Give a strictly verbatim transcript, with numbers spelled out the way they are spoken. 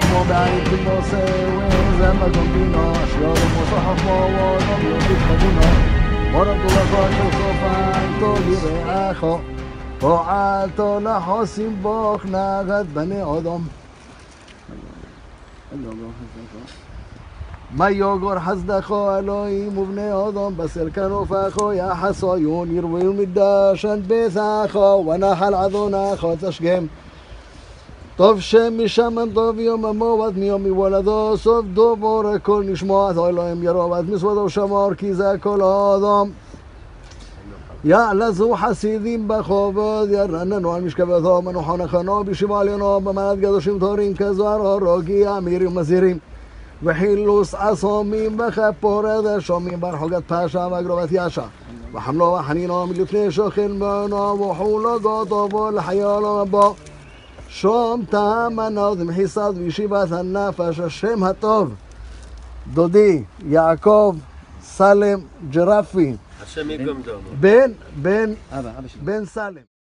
כמו בעין תמוסה וזה מגונדינו שיור ומוסחף מוות ומיוטיק חדינו מורם תולכו של סופן טוב ירעכו פועלתו לחוסים בוך נגד בני אודום מה יוגור חסדכו אלוהים ובני אודום בסל כנופכו יחסו יון ירוויו מדשן ביתכו ונחל עדונכו תשגם טוב שם משמן טוב יוממו ועד מיום יוולדו סוף דובור הכל נשמוע אלוהים ירוב עד מסוודו שמור כי זה כל אדום יעלזו חסידים בכובד ירננו על משכבתו מנוחו נחנו בשבוע עליונו במעלת קדושים תורים כזוהר רוגי אמירים מזהירים וחילוס עסומים בכפורת שומעים ברחוגת פשע וגרובת ישע וחמלו וחנינו מלפני שוכן בנו וחולו גוטובו לחיולו בו שום טעם הנאות ומחיסת וישיבת הנפש השם הטוב דודי יעקב סלם ג'רפי השם יגום דומו בן בן בן סלם